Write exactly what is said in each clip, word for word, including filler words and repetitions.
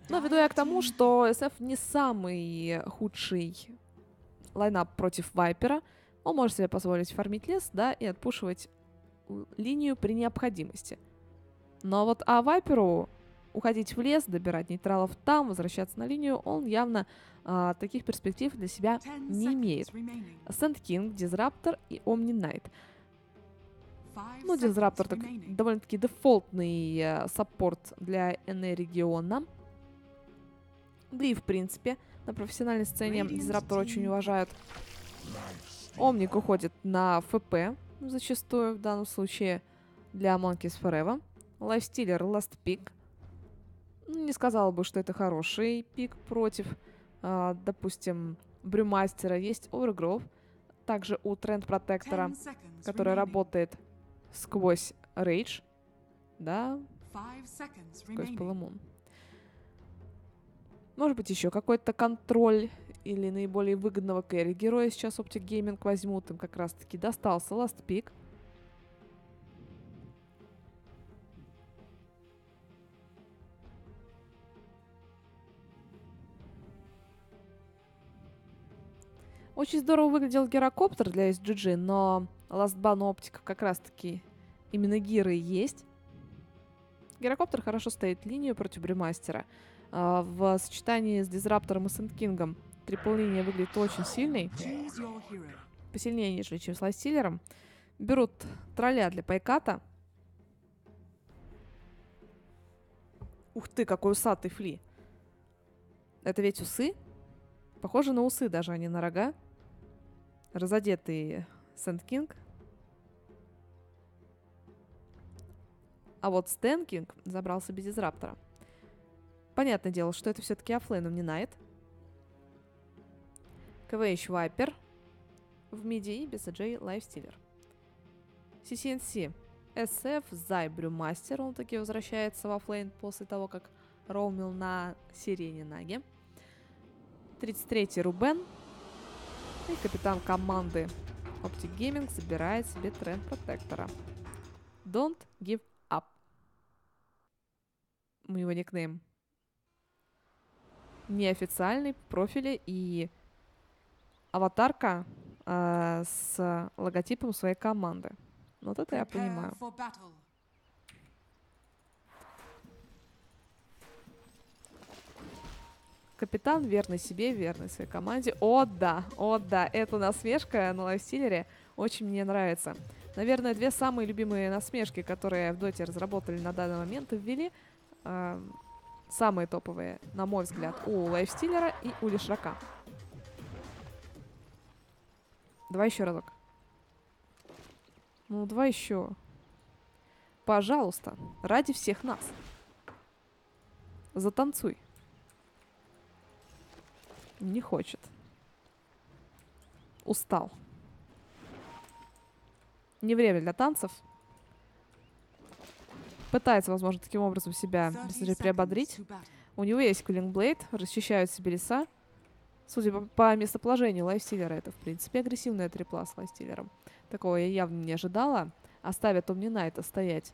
Но веду я к тому, что эс эф не самый худший лайнап против Вайпера. Он может себе позволить фармить лес, да, и отпушивать линию при необходимости. Но вот а Вайперу уходить в лес, добирать нейтралов там, возвращаться на линию, он явно а, таких перспектив для себя не имеет. Сэнд Кинг, Дизраптор и Омни Найт. Ну, Дизраптор так, довольно-таки дефолтный э, саппорт для Н-региона. Да и в принципе на профессиональной сцене Дизраптор очень уважают. Омник уходит на ФП, зачастую в данном случае для Monkeys Forever. Лайфстиллер Last Pick. Не сказала бы, что это хороший пик против, э, допустим, Брюмастера. Есть Overgrowth. Также у Тренд Протектора, который работает сквозь Рейдж. Да, сквозь Полумун. Может быть, еще какой-то контроль или наиболее выгодного кэрри героя сейчас Optic Gaming возьмут. Им как раз-таки достался Last Pick. Очень здорово выглядел гирокоптер для эс джи джи, но ластбан оптика как раз-таки именно гиры есть. Гирокоптер хорошо стоит линию против Брюмастера. Uh, в сочетании с Дизраптором и Сэнд-Кингом трипл-линия выглядит очень сильной. Посильнее, нежели чем с Лайфстиллером. Берут тролля для пайката. Ух ты, какой усатый фли. Это ведь усы? Похоже на усы даже, а не на рога. Разодетый Сэнд-Кинг. А вот Стэн-Кинг забрал себе Дизраптора. Понятное дело, что это все-таки оффлейном не Найт. КВХ Вайпер в миди и би си джей Лайфстиллер. си си эн си эс эф Зай Брюмастер. Он таки возвращается в оффлейн после того, как роумил на Сирене Наге. тридцать третий Рубен. И капитан команды Optic Gaming забирает себе Тренд Протектора. Don't give up. У него никнейм неофициальный в профиле и аватарка э, с логотипом своей команды. Вот это я понимаю. Капитан верный себе, верный своей команде. О да, о да, эта насмешка на лайфстиллере очень мне нравится. Наверное, две самые любимые насмешки, которые в доте разработали на данный момент и ввели. Э, Самые топовые, на мой взгляд, у Лайфстиллера и у Лишрака. Давай еще разок. Ну, давай еще. Пожалуйста, ради всех нас. Затанцуй. Не хочет. Устал. Не время для танцев. Пытается, возможно, таким образом себя приободрить. У него есть Кулинг Блейд, расчищают себе леса. Судя по, по местоположению Лайфстиллера, это, в принципе, агрессивная трипла с Лайфстиллером. Такого я явно не ожидала. Оставят Омни Найта стоять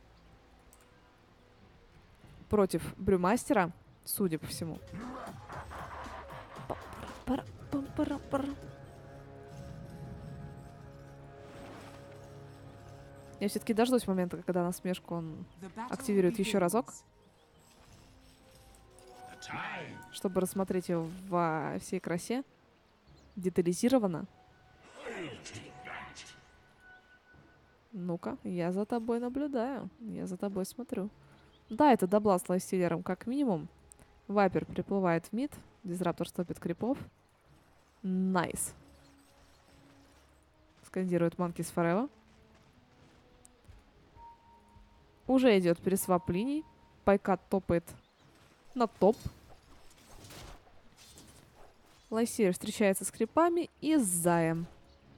против Брюмастера, судя по всему. Я все-таки дождусь момента, когда насмешку он активирует еще разок, чтобы рассмотреть его во всей красе, детализированно. Ну-ка, я за тобой наблюдаю, я за тобой смотрю. Да, это дабла с Лайфстиллером как минимум. Вайпер приплывает в мид, Дизраптор стопит крипов. Найс. Скандирует Monkeys Forever. Уже идет пересвап линий. Пайкат топает на топ. Лайфстиллер встречается с крипами и с Заем.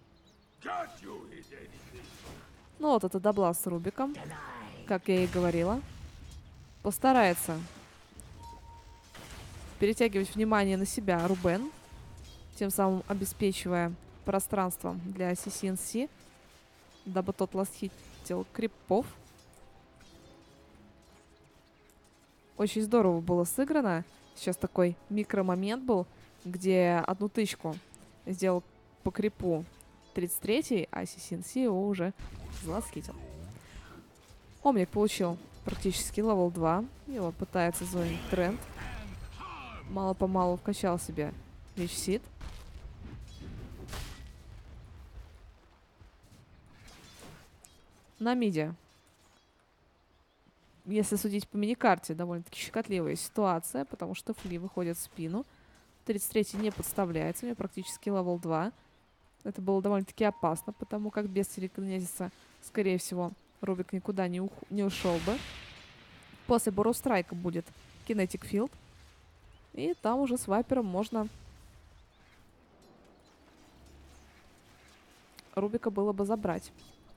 Ну вот это дабла с Рубиком, как я и говорила. Постарается перетягивать внимание на себя Рубен, тем самым обеспечивая пространство для си си эн си, дабы тот ластхитил крипов. Очень здорово было сыграно. Сейчас такой микромомент был, где одну тычку сделал по крипу тридцать третий, а Сисинси его уже злоскитил. Омник получил практически левел два. Его пытается зонить тренд. Мало-помалу вкачал себе Лич Сид. На миде, если судить по миникарте, довольно-таки щекотливая ситуация, потому что Фли выходит в спину. тридцать третий не подставляется, у него практически левел два. Это было довольно-таки опасно, потому как без телекинезиса, скорее всего, Рубик никуда не, ух не ушел бы. После Борроу Страйка будет Kinetic Field. И там уже с Вайпером можно Рубика было бы забрать.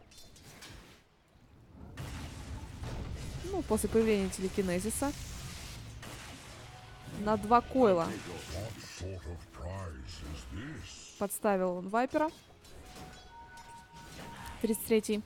Ну, после появления телекинезиса на два койла подставил он Вайпера. тридцать третий.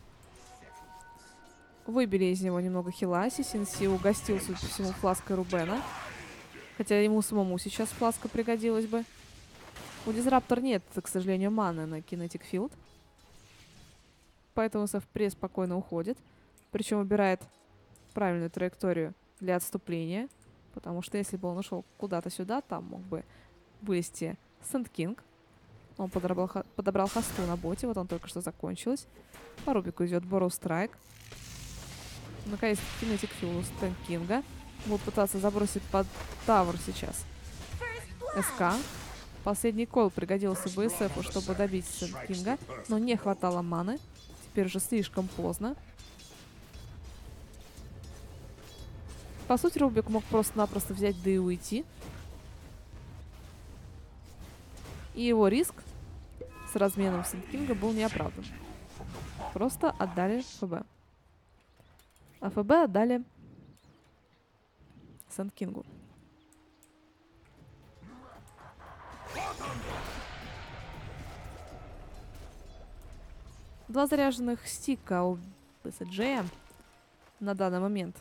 Выбили из него немного хила. Сисинси угостил, судя по всему, флаской Рубена. Хотя ему самому сейчас фласка пригодилась бы. У Дизраптор нет, к сожалению, маны на Kinetic Field. Поэтому эс эф преспокойно уходит. Причем выбирает правильную траекторию для отступления. Потому что если бы он ушел куда-то сюда, там мог бы вылезти Сэнд Кинг. Он подобрал, подобрал хосту на боте. Вот он только что закончилась. По Рубику идет Борроу Страйк. Наконец, Kinetic Field у Сэнд Кинга. Будут пытаться забросить под тавер сейчас СК. Последний кол пригодился бы эс эфу, чтобы добить Сэнд Кинга. Но не хватало маны. Теперь уже слишком поздно. По сути, Рубик мог просто-напросто взять да и уйти. И его риск с разменом Сэнд Кинга был неоправдан. Просто отдали ФБ. А ФБ отдали Сэнд Кингу. Два заряженных стика у би эс джей на данный момент.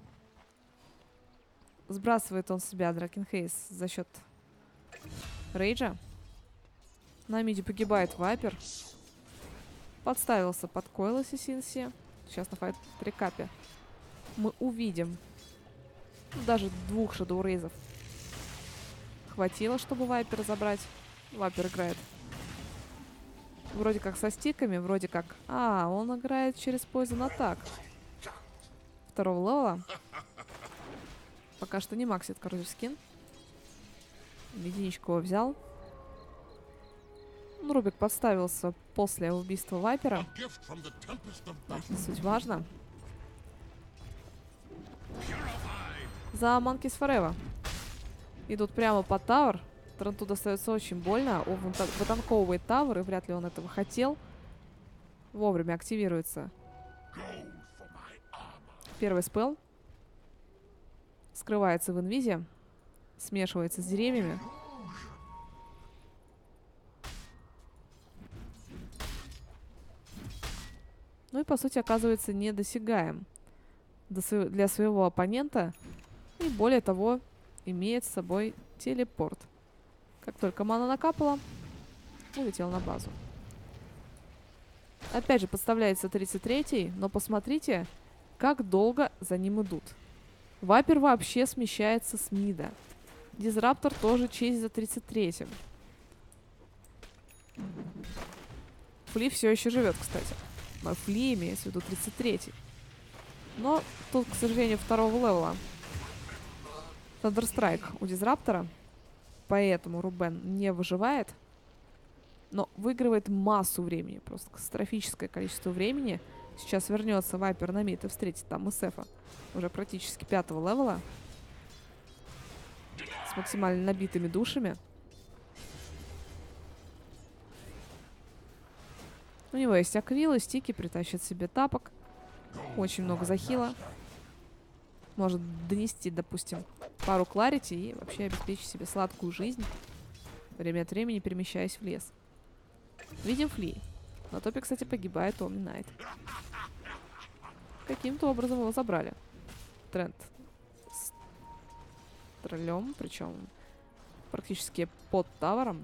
Сбрасывает он с себя Дракенхейс за счет рейджа. На миде погибает Вайпер. Подставился под койла Сисинси. Сейчас на файт-трекапе мы увидим. Даже двух Shadow Рейзов хватило, чтобы Вайпера забрать. Вайпер играет вроде как со стиками, вроде как... А, он играет через Poison Attack. Второго левела. Пока что не максит король скин. Единичку его взял. Ну, Рубик подставился после убийства Вайпера. Да, не суть важно. За Monkeys Forever. Идут прямо по тавер. Тренту достается очень больно. Он вытанковывает тавер, и вряд ли он этого хотел. Вовремя активируется первый спелл. Скрывается в инвизе. Смешивается с деревьями. Ну и, по сути, оказывается недосягаем для своего оппонента. И, более того, имеет с собой телепорт. Как только мана накапала, улетел на базу. Опять же, подставляется тридцать третий, но посмотрите, как долго за ним идут. Вайпер вообще смещается с мида. Дизраптор тоже честь за тридцать третьим. Фли все еще живет, кстати. Но Фли имеется в виду тридцать третий. Но тут, к сожалению, второго левела. Thunderstrike у Дизраптора. Поэтому Рубен не выживает. Но выигрывает массу времени. Просто катастрофическое количество времени. Сейчас вернется Вайпер на мид и встретит там эс-эфа. Уже практически пятого левела. С максимально набитыми душами. У него есть аквилы, стики, притащит себе тапок. Очень много захила. Может донести, допустим, пару кларити и вообще обеспечить себе сладкую жизнь. Время от времени перемещаясь в лес. Видим Фли. На топе, кстати, погибает Омни Найт. Каким-то образом его забрали. Тренд троллем, причем практически под тавером.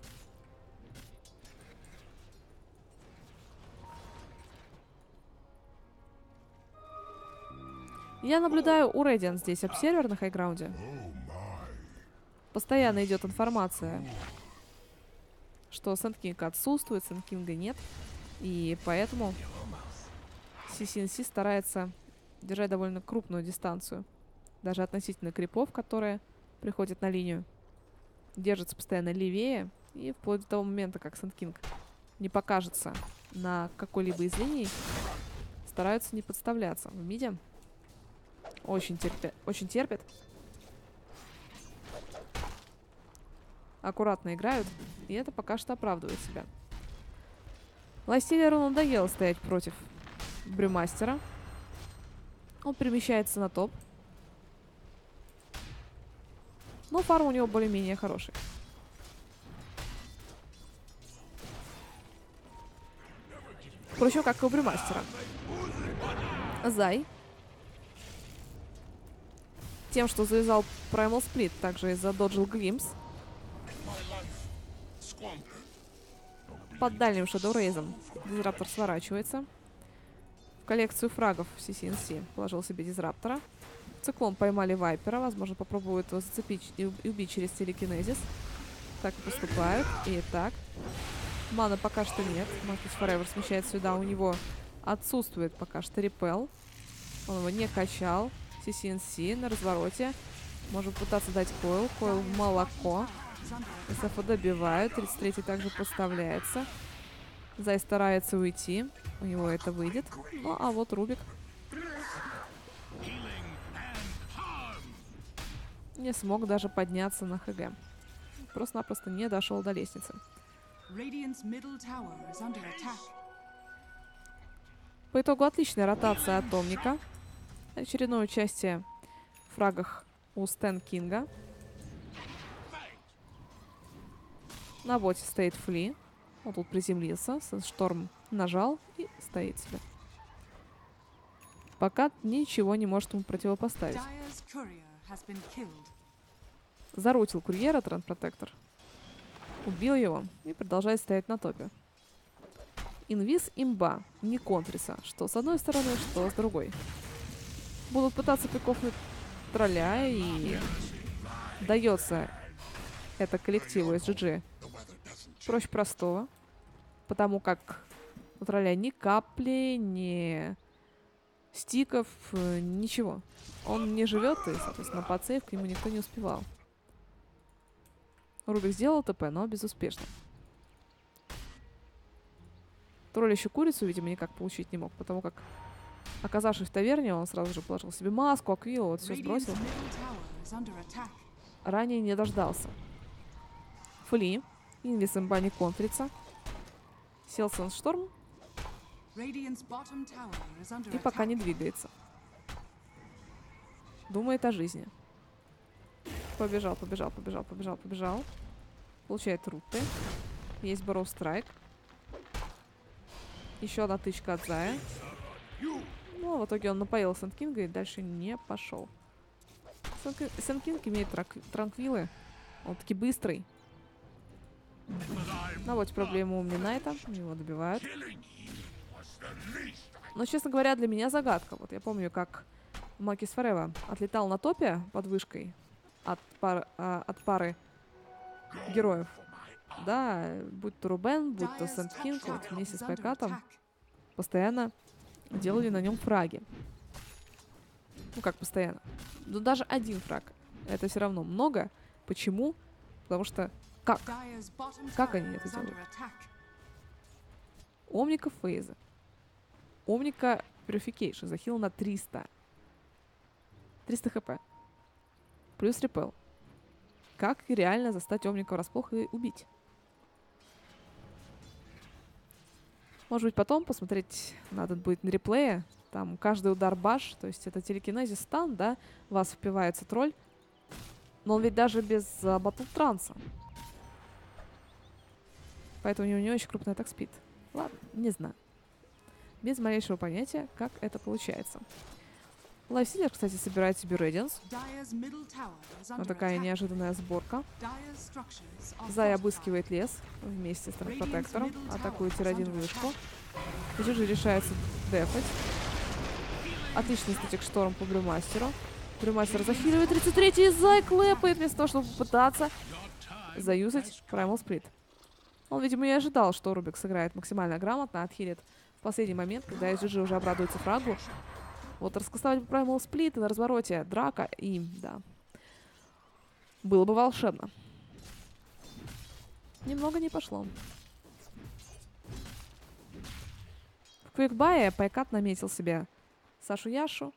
Я наблюдаю у Radiant здесь обсервер на хайграунде. Постоянно идет информация, что Сэндкинг отсутствует, Сэндкинга нет. И поэтому си си эн си старается держать довольно крупную дистанцию. Даже относительно крипов, которые приходят на линию. Держится постоянно левее. И вплоть до того момента, как Сэндкинг не покажется на какой-либо из линий, стараются не подставляться. В миде очень терпят. Очень терпят. Аккуратно играют. И это пока что оправдывает себя. Лайстиллеру надоело стоять против Брюмастера. Он перемещается на топ. Но фарм у него более-менее хороший. Впрочем, как и у Брюмастера. Зай. Тем, что завязал Primal Split, также задоджил Глимпс. Под дальним шедоурейзом Дизраптор сворачивается. В коллекцию фрагов си си эн си положил себе Дизраптора. Циклон поймали Вайпера. Возможно, попробуют его зацепить и убить через телекинезис. Так и поступают. И так. Мана пока что нет. Marcus Forever смещается сюда. У него отсутствует пока что репел. Он его не качал. си си эн си на развороте. Можем пытаться дать койл. Койл в молоко. эс эф добивают. тридцать третий также поставляется. Зай старается уйти. У него это выйдет. Ну, а вот Рубик не смог даже подняться на ХГ. Просто-напросто не дошел до лестницы. По итогу отличная ротация от Омника. Очередное участие в фрагах у Стэн Кинга. На боте стоит Фли. Он тут приземлился. Шторм нажал и стоит себе. Пока ничего не может ему противопоставить. Зарутил курьера Тренд Протектор. Убил его и продолжает стоять на топе. Инвиз имба. Не контриса. Что с одной стороны, что с другой. Будут пытаться пикофнуть тролля, и дается это коллективу эс джи джи проще простого. Потому как у тролля ни капли, ни стиков, ничего. Он не живет, и, соответственно, под сейв к нему никто не успевал. Рубик сделал ТП, но безуспешно. Тролль еще курицу, видимо, никак получить не мог, потому как, оказавшись в таверне, он сразу же положил себе маску, аквилу, вот все сбросил. Ранее не дождался. Фли. Инвис имба не контрится. Сел Сансшторм. И пока не двигается. Думает о жизни. Побежал, побежал, побежал, побежал, побежал. Получает руты. Есть Борроу Страйк. Еще одна тычка от Зая. Ну, в итоге он напоил Сэндкинга и дальше не пошел. Сэндкинг имеет транквилы. Он таки быстрый. Ну вот проблема у Минайта. Его добивают. Но, честно говоря, для меня загадка. Вот я помню, как Marcus Forever отлетал на топе под вышкой от, пар, а, от пары героев. Да, будь то Рубен, будь то Сэндкинг, вот вместе с Пайкатом постоянно делали на нем фраги. Ну как постоянно? Ну даже один фраг. Это все равно много. Почему? Потому что как? Как они это делают? Омника фейза. Омника Purification захил на триста. триста хп. Плюс репел. Как реально застать Омника врасплох и убить? Может быть, потом посмотреть надо будет на реплее. Там каждый удар баш, то есть это телекинезис стан, да, в вас впивается тролль. Но он ведь даже без а, батл транса. Поэтому у него не очень крупный атак спид. Ладно, не знаю. Без малейшего понятия, как это получается. Лайфсилер, кстати, собирает себе Рединс. Вот такая неожиданная сборка. Зай обыскивает лес вместе с Транспотектором. Атакует тир один вышку. Джиджи решается дефать. Отличный статик шторм по Брюмастеру. Брюмастер захиливает тридцать третий, и Зай клэпает вместо того, чтобы попытаться заюзать Primal Split. Он, видимо, и ожидал, что Рубик сыграет максимально грамотно, отхилит в последний момент, когда эс джи джи уже обрадуется фрагу. Вот раскастовать бы Primal Split и на развороте драка, и да, было бы волшебно. Немного не пошло. В квикбае Пайкат наметил себе Сашу Яшу.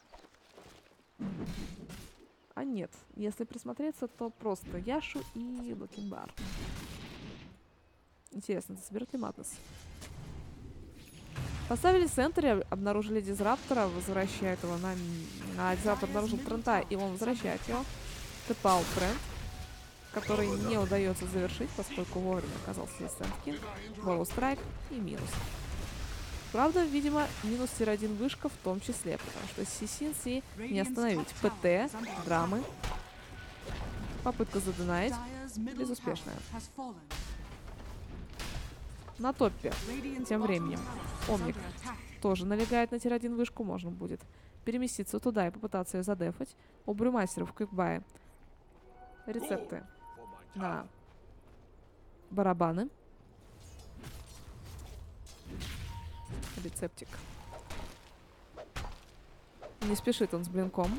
А нет, если присмотреться, то просто Яшу и Локинбар. Интересно, соберет ли Маднес? Поставили центре, обнаружили Дизраптора, возвращает его на... на Дизраптор обнаружил Трента, и он возвращает его. Тэпал Трент, который не удается завершить, поскольку вовремя оказался здесь Сэндкин. Волл Страйк и минус. Правда, видимо, минус тир один вышка в том числе, потому что Си-Син-Си не остановить. ПТ, драмы. Попытка задонать. Безуспешная. На топе тем временем Омник тоже налегает на тир один вышку. Можно будет переместиться туда и попытаться ее задефать. У Брюмастера в квикбае рецепты на барабаны. Рецептик. Не спешит он с блинком.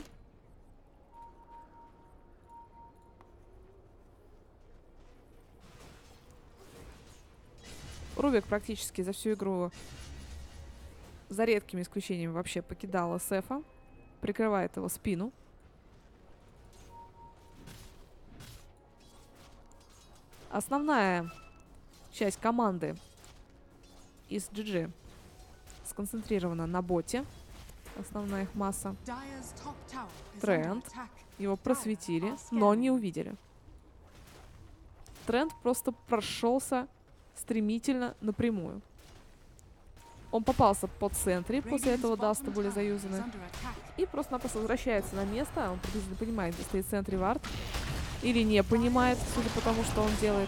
Рубик практически за всю игру, за редкими исключениями, вообще покидала Сефа. Прикрывает его спину. Основная часть команды из джи джи сконцентрирована на боте. Основная их масса. Тренд. Его просветили, но не увидели. Тренд просто прошелся стремительно напрямую. Он попался под центре, после этого дасты были заюзаны. И просто-напросто возвращается на место. Он приблизительно понимает, где стоит центре вард. Или не понимает, судя по тому, что он делает.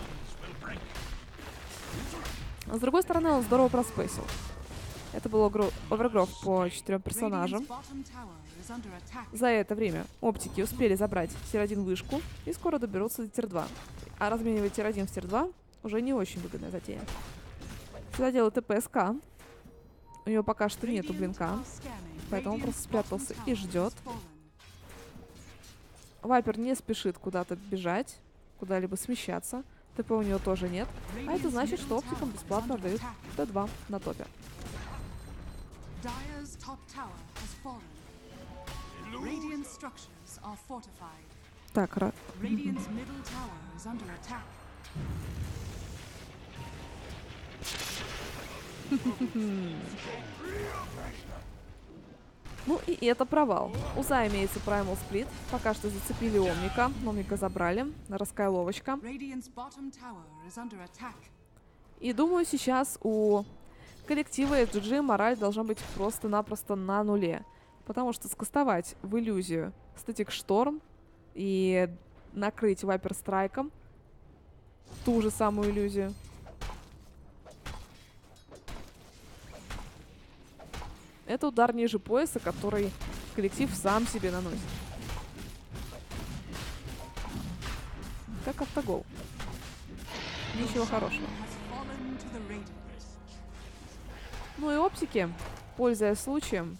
А с другой стороны, он здорово проспейсил. Это был овергров по четырем персонажам. За это время оптики успели забрать тир один вышку и скоро доберутся до тир два. А разменивать тир один в тир два уже не очень выгодная затея. Сюда делает ТПСК. У него пока что нету блинка, поэтому он просто спрятался и ждет. Вайпер не спешит куда-то бежать, куда-либо смещаться. ТП у него тоже нет. А это значит, что оптикам бесплатно дают Т два на топе. Так, рад. Ну и это провал. У Зая имеется Primal Split. Пока что зацепили Омника. Омника забрали. Раскайловочка. И думаю, сейчас у коллектива эс джи джи мораль должна быть просто-напросто на нуле. Потому что скастовать в иллюзию Static Storm и накрыть Вайпер Страйком ту же самую иллюзию. Это удар ниже пояса, который коллектив сам себе наносит. Как автогол. Ничего хорошего. Ну и оптики, пользуясь случаем,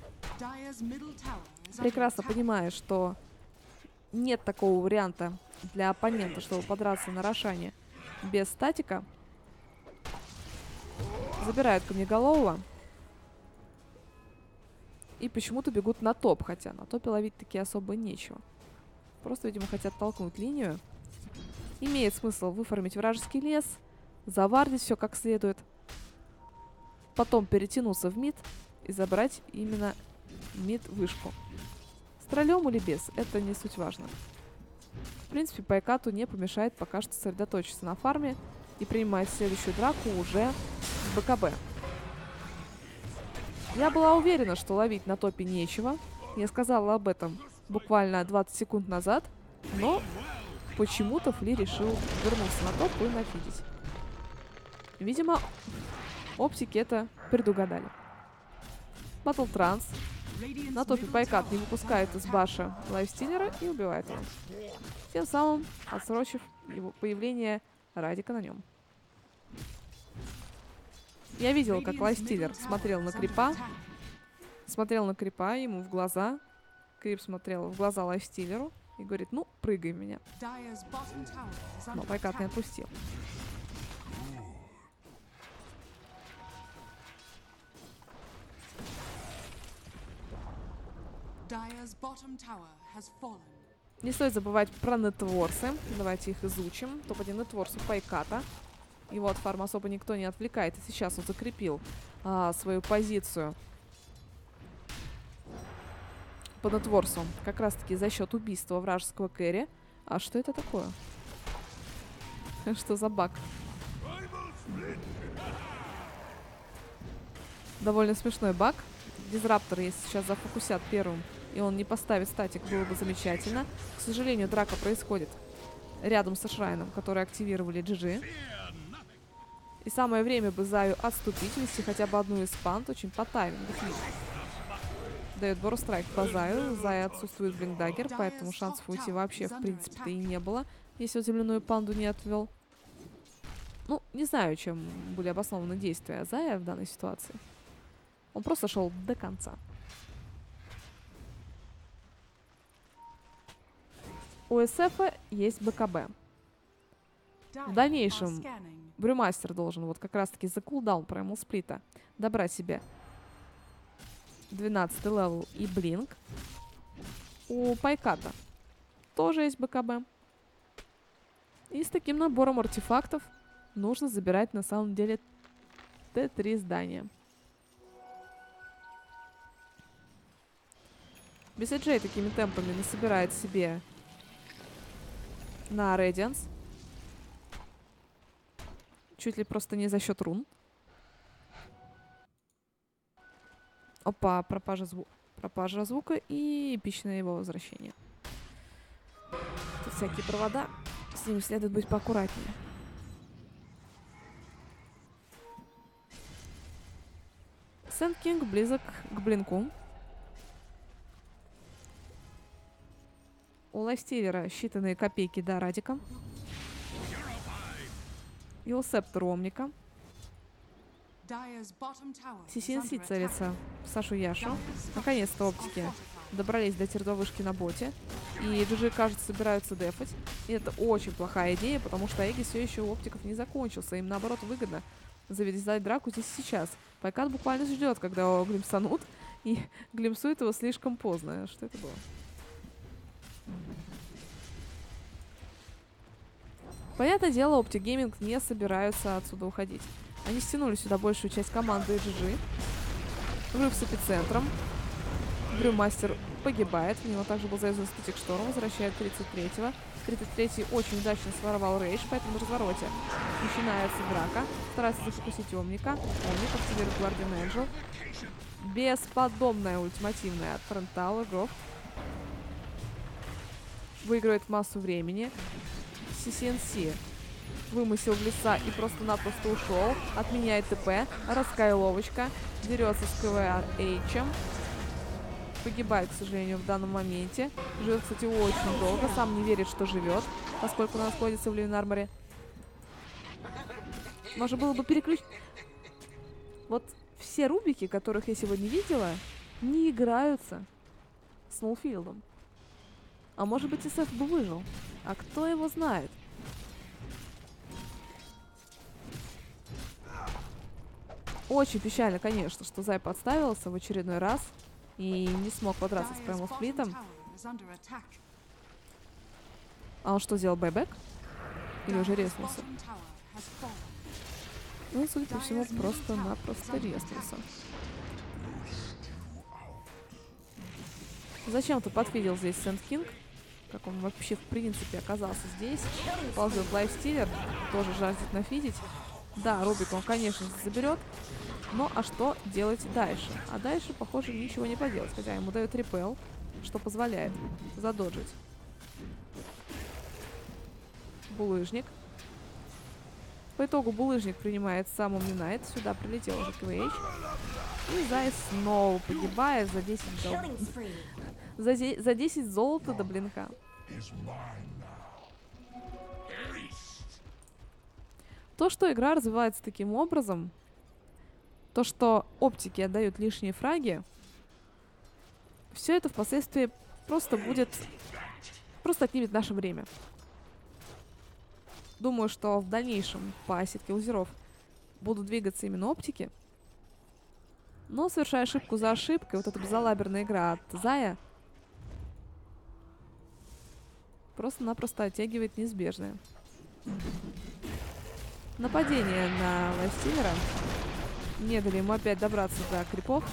прекрасно понимая, что нет такого варианта для оппонента, чтобы подраться на Рошане без статика, забирают камнеголового и почему-то бегут на топ, хотя на топе ловить таки особо нечего. Просто, видимо, хотят толкнуть линию. Имеет смысл выформить вражеский лес, завардить все как следует, потом перетянуться в мид и забрать именно мид-вышку. С троллем или без, это не суть важно. В принципе, Пайкату не помешает пока что сосредоточиться на фарме и принимать следующую драку уже в БКБ. Я была уверена, что ловить на топе нечего, Я сказала об этом буквально двадцать секунд назад, но почему-то Фли решил вернуться на топ и нафидить. Видимо, оптики это предугадали. Батл Транс. На топе Пайкат не выпускает из баша лайфстиллера и убивает его. Тем самым отсрочив его появление Радика на нем. Я видела, как лайфстиллер смотрел на крипа. Смотрел на крипа ему в глаза. Крип смотрел в глаза лайфстиллеру и говорит: ну, прыгай в меня. Но Пайкат не отпустил. Не стоит забывать про нетворсы. Давайте их изучим. топ один нетворс у Пайката. Его от фарма особо никто не отвлекает. И сейчас он закрепил а, свою позицию по нетворсу. Как раз таки за счет убийства вражеского кэри. А что это такое? Что за баг? Довольно смешной баг. Дизраптор, если сейчас зафокусят первым, и он не поставит статик, было бы замечательно. К сожалению, драка происходит рядом со Шрайном, который активировали джи джи. И самое время бы Заю отступить, вести хотя бы одну из пант, очень по таймингу. Дает Боро страйк по Заю. Зая отсутствует блинкдаггер, поэтому шансов уйти вообще в принципе-то и не было, если он земляную панду не отвел. Ну, не знаю, чем были обоснованы действия Зая в данной ситуации. Он просто шел до конца. У эс эф есть бэ ка бэ. В дальнейшем Брюмастер должен вот как раз-таки за кулдаун Primal сплита добрать себе двенадцатый левел и блинк. У Пайката тоже есть бэ ка бэ. И с таким набором артефактов нужно забирать на самом деле тэ три здания. би си джей такими темпами насобирает себе на Radiance. Чуть ли просто не за счет рун. Опа, пропажа, зву пропажа звука и эпичное его возвращение. Тут всякие провода. С ними следует быть поаккуратнее. Сэнд Кинг близок к блинку. У лайфстиллера считанные копейки до Радика. И у Септора Омника. си си эн си целится в Сашу Яшу. Наконец-то оптики добрались до тирдовышки на боте. И джи джи, кажется, собираются дефать. И это очень плохая идея, потому что Эгис все еще у оптиков не закончился. Им, наоборот, выгодно завязать драку здесь и сейчас. Пайкат буквально ждет, когда его глимсанут. И глимсует его слишком поздно. Что это было? Понятное дело, Optic Gaming не собираются отсюда уходить. Они стянули сюда большую часть команды джи джи. Взрыв с эпицентром. Брюмастер погибает. В него также был завязан статик шторм. Возвращает тридцать третьего. тридцать третий очень удачно своровал рейдж, поэтому в развороте начинается драка. Старается зафокусить Омника. Омник активирует Guardian Angel. Бесподобная ультимативная от Фронтала. Грофт выигрывает массу времени. си си эн си вымысел в леса и просто-напросто ушел. Отменяет ТП. Раскайловочка. Дерется с КВ-Эйчем. Погибает, к сожалению, в данном моменте. Живет, кстати, очень долго. Сам не верит, что живет, поскольку он находится в Ливенарморе. Можно было бы переключить. Вот все рубики, которых я сегодня видела, не играются с Ноуфилдом. А может быть, эс эф бы выжил. А кто его знает? Очень печально, конечно, что Зай подставился в очередной раз и не смог подраться с Primal сплитом. А он что, сделал байбек? Или уже резнулся? Ну, судя по всему, просто-напросто резнулся. Зачем-то подфидел здесь Сэнд Кинг. Как он вообще, в принципе, оказался здесь. Ползет лайфстиллер. Тоже жаждет нафидить. Да, Рубик он, конечно, заберет. Ну, а что делать дальше? А дальше, похоже, ничего не поделать. Хотя ему дают репел, что позволяет задоджить. Булыжник. По итогу булыжник принимает сам Умнинайт. Сюда прилетел уже КВХ. И Зай снова погибает за десять золота. За, за десять золота до блинка. То, что игра развивается таким образом, то, что оптики отдают лишние фраги, все это впоследствии просто будет... Просто отнимет наше время. Думаю, что в дальнейшем по сетке лузеров будут двигаться именно оптики. Но, совершая ошибку за ошибкой, вот эта безалаберная игра от Зая просто-напросто оттягивает неизбежное. Нападение на лайфстиллера не дали ему опять добраться до крипов.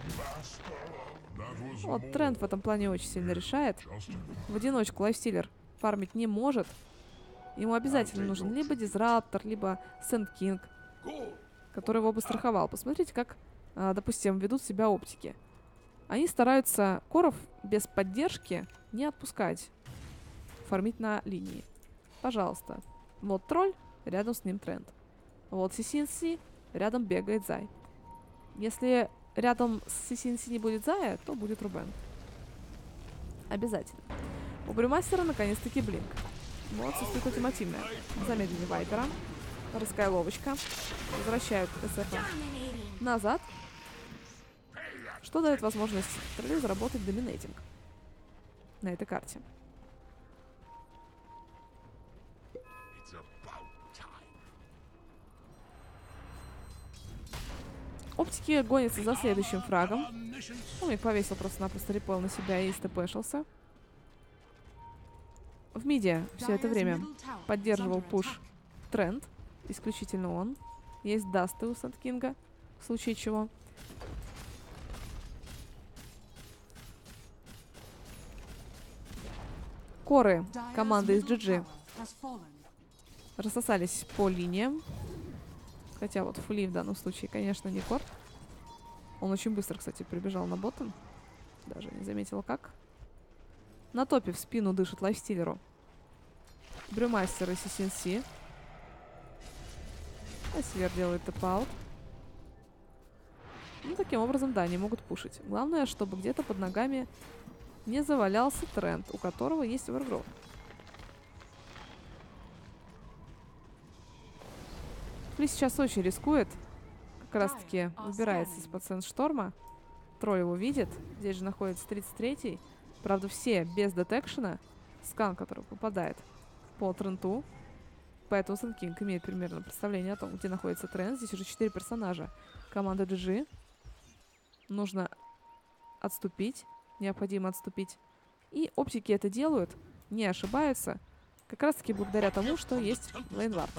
Вот тренд в этом плане очень сильно решает. В одиночку лайфстиллер фармить не может. Ему обязательно нужен либо Дизраптор, либо Сэнд Кинг, который его бы страховал. Посмотрите, как, допустим, ведут себя оптики. Они стараются коров без поддержки не отпускать, фармить на линии. Пожалуйста. Вот тролль, рядом с ним тренд. Вот си си эн си, рядом бегает Зай. Если рядом с си си эн си не будет Зая, то будет Рубен. Обязательно. У Брюмастера наконец-таки блинк. Вот, состоит ультимативная. Замедление Вайпера. Раскайловочка. Возвращают СФ назад. Что дает возможность троллю заработать доминейтинг на этой карте. Оптики гонятся за следующим фрагом. Умник повесил просто-напросто репел на себя и стпшился. В миде все это время поддерживал пуш тренд. Исключительно он. Есть дасты у Сэнд Кинга, в случае чего. Коры команды из джи джи рассосались по линиям. Хотя вот Фули в данном случае, конечно, не кор. Он очень быстро, кстати, прибежал на ботом. Даже не заметил как. На топе в спину дышит лайфстиллеру Брюмастер и си си эн си. Эсвер делает тэп-аут. Ну, таким образом, да, они могут пушить. Главное, чтобы где-то под ногами не завалялся тренд, у которого есть овергроу. Фли сейчас очень рискует. Как раз таки выбирается из-под Сэндшторма. Трой его видит. Здесь же находится тридцать третий. Правда, все без детекшена. Скан, который попадает по тренту. Поэтому Сэнд Кинг имеет примерно представление о том, где находится тренд. Здесь уже четыре персонажа команды джи джи. Нужно отступить. Необходимо отступить. И оптики это делают, не ошибаются. Как раз таки благодаря тому, что есть лейнвард.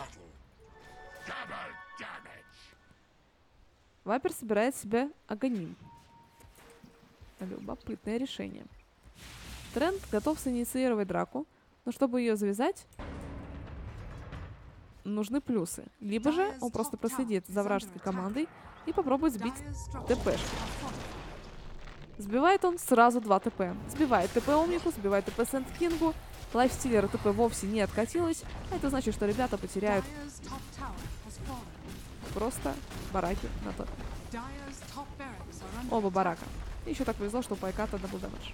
Вайпер собирает себе Аганим. Любопытное решение. Тренд готов синициировать драку, но чтобы ее завязать, нужны плюсы. Либо же он просто проследит за вражеской командой и попробует сбить ТПшку. Сбивает он сразу два ТП. Сбивает ТП Омнику, сбивает ТП Сэнд Кингу. Лайфстиллера ТП вовсе не откатилась. А это значит, что ребята потеряют просто бараки на топе. Оба барака. И еще так повезло, что у Пайката дабл дэмэдж.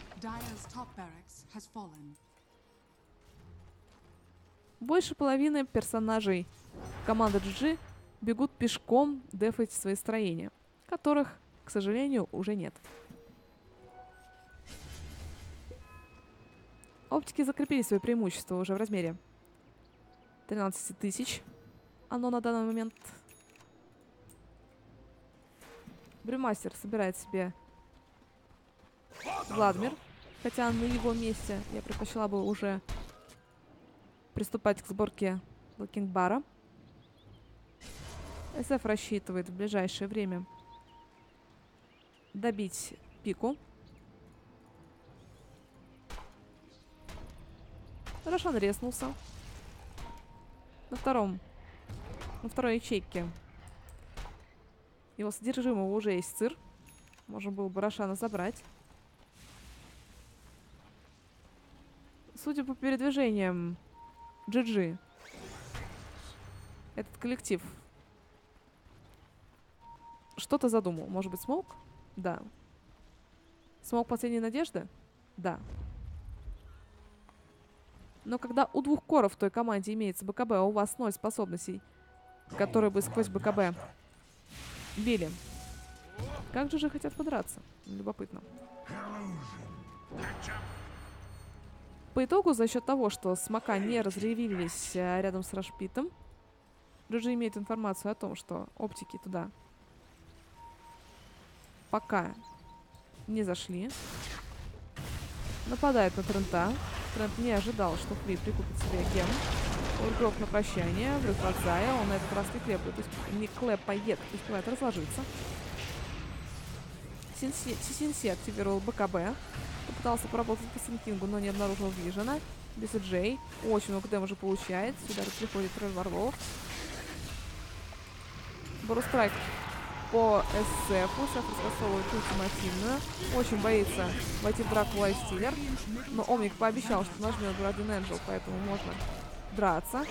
Больше половины персонажей команды джи джи бегут пешком дефать свои строения, которых, к сожалению, уже нет. Оптики закрепили свое преимущество уже в размере тринадцать тысяч. Оно на данный момент. Брюмастер собирает себе Владмир. Хотя на его месте я предпочла бы уже приступать к сборке Блокинг-бара. СФ рассчитывает в ближайшее время добить пику. Рошан резнулся. На втором, на второй ячейке Его содержимого уже есть сыр. Можно было бы Рошана забрать. Судя по передвижениям джи джи, этот коллектив что-то задумал. Может быть, Смоук? Да. Смоук последней надежды? Да. Но когда у двух коров в той команде имеется БКБ, а у вас ноль способностей, которые бы сквозь БКБ били, как же же хотят подраться? Любопытно. По итогу, за счет того, что смока не разревелились рядом с Рашпитом, джи джи имеет информацию о том, что оптики туда пока не зашли. Нападает на Трента. Трент не ожидал, что Фли прикупит себе ген. Ургров на прощание, врыв от Зая. Он на этот раз не клепает, не клепает, успевает разложиться. Синси активировал БКБ. Попытался поработать по Сенкингу, но не обнаружил Вижена. би си джей очень много дэмэджа получает. Сюда приходит Тролль Варлов. Борустрайк по эс-эфу. Сэф раскосовывает ультимативную. Очень боится войти в драку Лайфстиллер. Но Омник пообещал, что нажмет Guardian Angel, поэтому можно драться.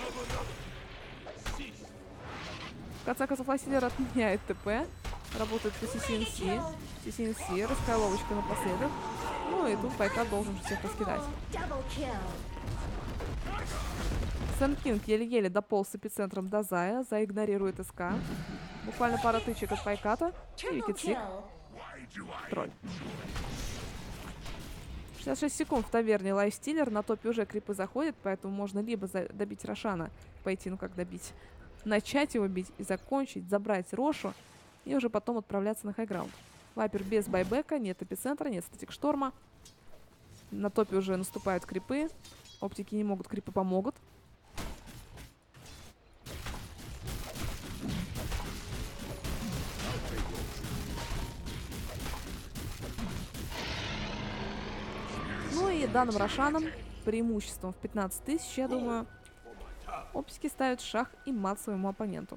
В конце концов, Лайфстиллер отменяет ТП. Работает по си си эн си. си си эн си, расколовочка напоследок. Ну и тут Пайка должен всех раскидать. Сенкинг еле-еле дополз с эпицентром до Зая. Зай игнорирует СК. Буквально пара тычек от Пайката. И Викидсик. Тролль. шестьдесят шесть секунд в таверне Лайфстиллер. На топе уже крипы заходят, поэтому можно либо добить Рошана, пойти, ну как добить, начать его бить и закончить, забрать Рошу, и уже потом отправляться на хайграунд. Вайпер без байбека, нет эпицентра, нет статик шторма. На топе уже наступают крипы. Оптики не могут, крипы помогут. Ну и данным Рошаном, преимуществом в пятнадцать тысяч, я думаю, оптики ставят шах и мат своему оппоненту.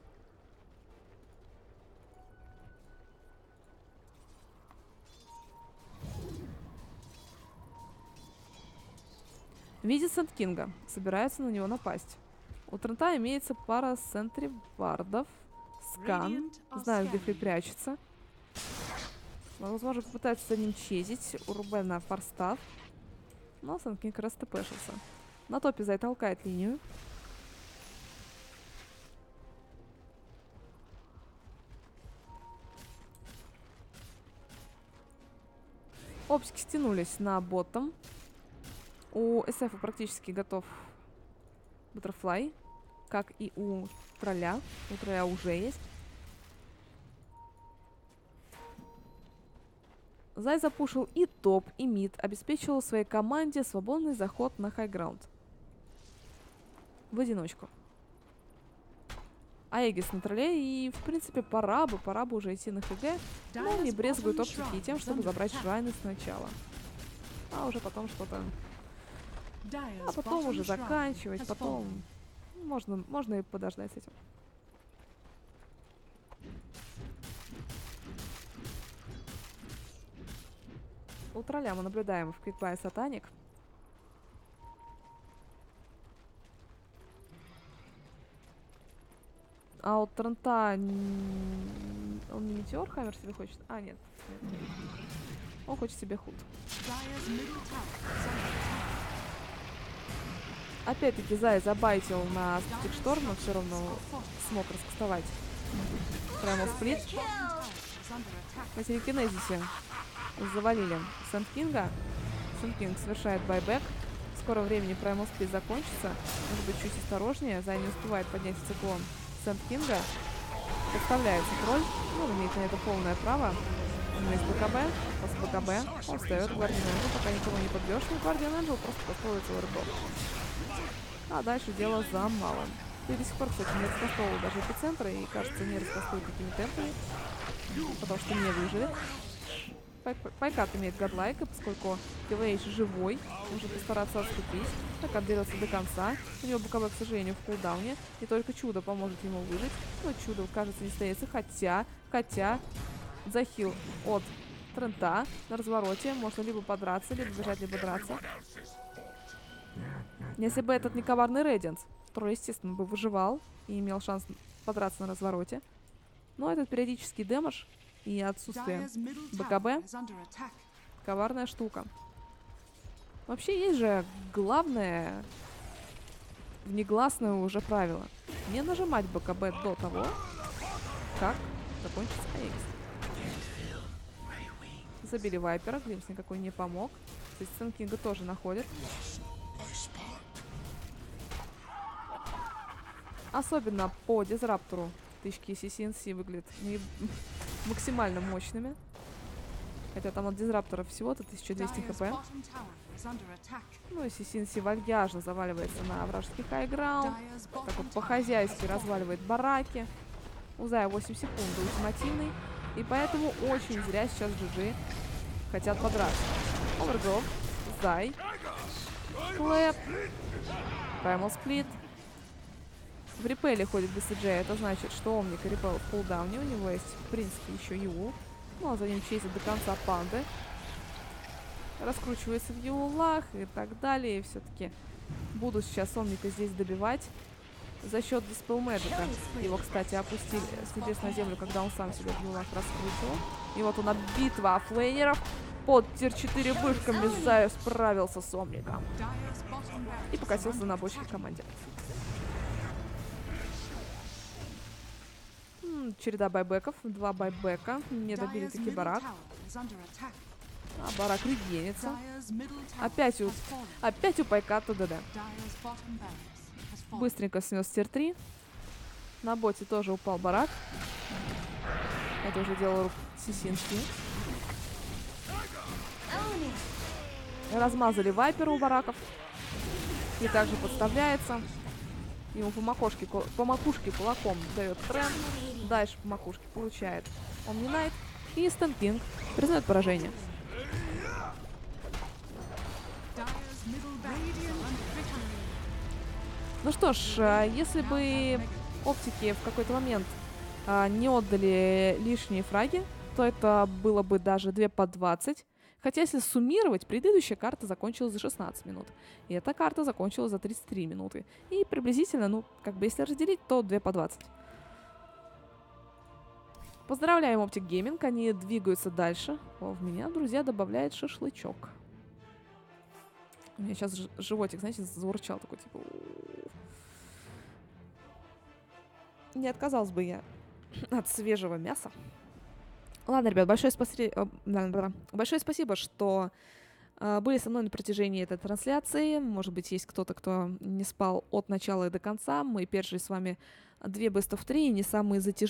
Видит Сент-Кинга, собирается на него напасть. У Трента имеется пара сентри вардов. Скан. Знаю, где Фли прячется. Возможно, попытается за ним чезить. У Рубена форстав. Но Сент-Кинг раз ТПшился. На топе Зай толкает линию. Оптики стянулись на ботом. У эс-эфа практически готов Баттерфлай, как и у Тролля. У Тролля уже есть. Зай запушил и топ, и мид, обеспечил своей команде свободный заход на хайграунд. В одиночку. Аегис на Тролле, и в принципе пора бы, пора бы уже идти на ХГ, но не брезгует оптики и тем, чтобы забрать Шрайны сначала. А уже потом что-то... А потом уже заканчивать, потом можно, можно и подождать с этим. У Тролля мы наблюдаем в Квикбай Сатаник. А у Трента... Он не Метеор Хаммер себе хочет? А, нет. Он хочет себе худ. Опять-таки Зай забайтил на статик шторм, но все равно смог раскастовать Primal сплит. На телекинезисе завалили Сент-Кинга. Сент-Кинг совершает байбек. В скором времени Primal сплит закончится. Может быть, чуть осторожнее. Зай не успевает поднять циклон Сент-Кинга. Подставляется тролль. Ну, он имеет на это полное право. У него есть БКБ. После БКБ он встает в Guardian Angel, пока никого не подбьешь. Но Guardian Angel просто поставится в рыбок. А дальше дело за малым. Ты до сих пор, кстати, не раскастовывал даже эпицентра и, кажется, не раскастовывал какими темпами, потому что не выживет. Пайкат имеет гадлайк, и поскольку Киллейдж живой, нужно постараться отступить. Пайкат дерется до конца. У него БКБ, к сожалению, в кулдауне. И только чудо поможет ему выжить. Но чудо, кажется, не стоится. Хотя, хотя, захил от Трента на развороте. Можно либо подраться, либо бежать, либо драться. Если бы этот не коварный Рейдианс, который, естественно, бы выживал и имел шанс подраться на развороте. Но этот периодический дэмэдж и отсутствие БКБ — коварная штука. Вообще есть же главное, негласное уже правило. Не нажимать БКБ до того, как закончится Аегис. Забили Вайпера, Глимс никакой не помог. Здесь Сенкинга тоже находит. Особенно по Дизраптору тычки си си эн си выглядят максимально мощными. Хотя там от Дизраптора всего-то тысяча двести хп. Ну и си си эн си вальяжно заваливается на вражеский хайграунд. Так вот по-хозяйски разваливает бараки. У Зая восемь секунд до ультимативный. И поэтому очень зря сейчас джи джи хотят подраться. Овергоф, Зай, Клэп, Primal Split. В репеле ходит би си джей, это значит, что Омник и репел в кулдауне. У него есть, в принципе, еще Ю. Ну, а за ним чейзит до конца панды. Раскручивается в юлах и так далее. И все-таки буду сейчас Омника здесь добивать за счет Dispel Magic. Его, кстати, опустили с небес на землю, когда он сам себя в юлах раскручивал. И вот она, битва оффлейнеров. Под тир четыре вышками Заю справился с Омником. И покатился на бочке команде. Череда байбеков, два байбека, не добили таки барак. А барак регенится. Опять у, опять у Пайката ДД. Быстренько снес тир три. На боте тоже упал барак. Это уже делал си си эн си. Размазали вайпера у бараков. И также подставляется. Ему по макушке, по макушке кулаком дает тренд. Дальше по макушке получает Омнинайт. И Стэнкинг признает поражение. Ну что ж, если бы оптики в какой-то момент а, не отдали лишние фраги, то это было бы даже два по двадцать. Хотя если суммировать, предыдущая карта закончилась за шестнадцать минут. И эта карта закончилась за тридцать три минуты. И приблизительно, ну, как бы если разделить, то два по двадцать. Поздравляем Optic Gaming, они двигаются дальше. О, в меня, друзья, добавляет шашлычок. У меня сейчас животик, знаете, заурчал такой, типа... Не отказалась бы я от свежего мяса. Ладно, ребят, большое, спаси... большое спасибо, что э, были со мной на протяжении этой трансляции. Может быть, есть кто-то, кто не спал от начала и до конца. Мы пережили с вами две бест оф три, не самые затяжные.